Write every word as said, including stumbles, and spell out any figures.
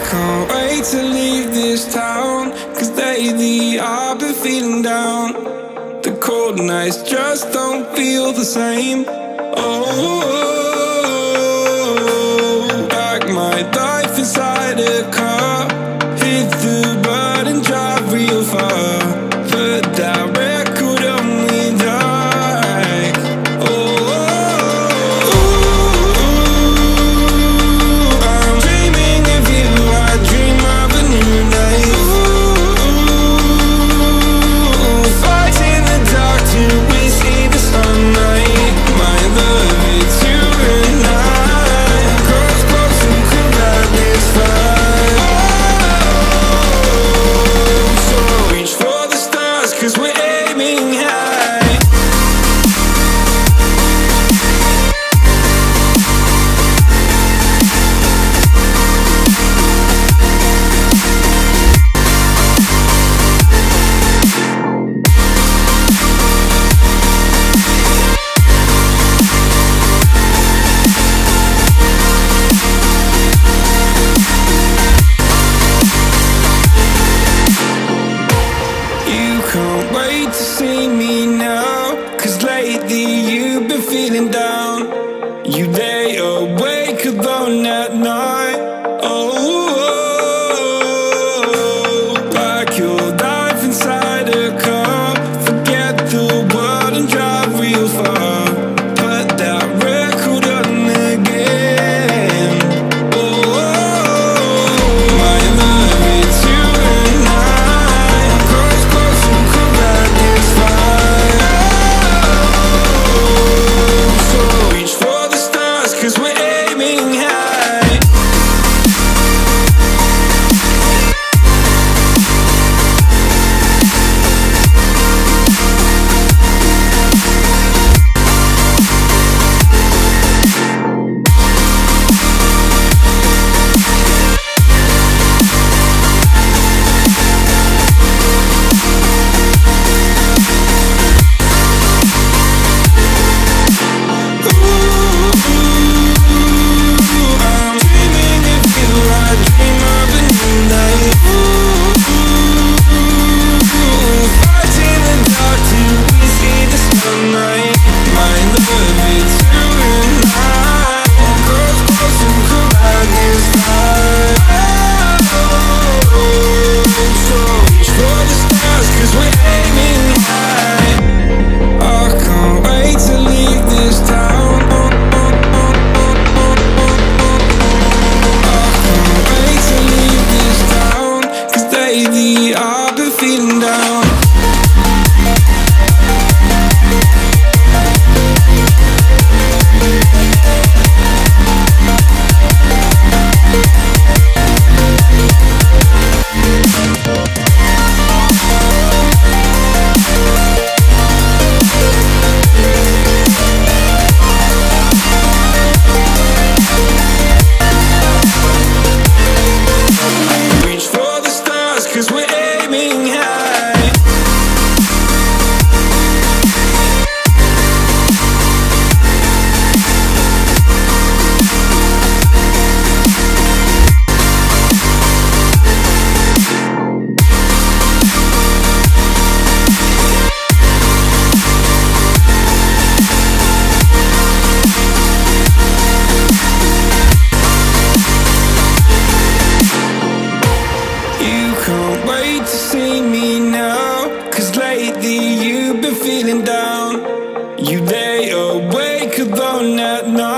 can't wait to leave this town, 'cause lately I've been feeling down. The cold nights just don't feel the same. Oh, like my life inside a car, hit the button, drive real far, put that record on me like, oh, I'm dreaming of you, I dream of a new life. Fight in the dark till we see the sunlight. My love, it's you and I. Close, close and cool at this fire. So reach for the stars, 'cause we're aiming high. You can't wait to see me now, 'cause lately you've been feeling down. You lay awake alone at night. Oh, like your life inside a car. Forget the world and drive real far. Put that record on again. Oh, my love, it's you and I. Close, close and cool at this fire. So reach for the stars, 'cause we're aiming high. I'm dreaming of you, I dream of a new life. Fight in the dark till we see the sunlight. My love, it's you and I. Close, close and cool at this fire. So reach for the stars, 'cause we're aiming high. I can't wait to leave this town. I can't wait to leave this town, 'cause lately I've been feeling down. Reach for the stars, 'cause we're aiming high. You can't wait to see me now, 'cause lately you've been feeling down. You lay awake alone at night.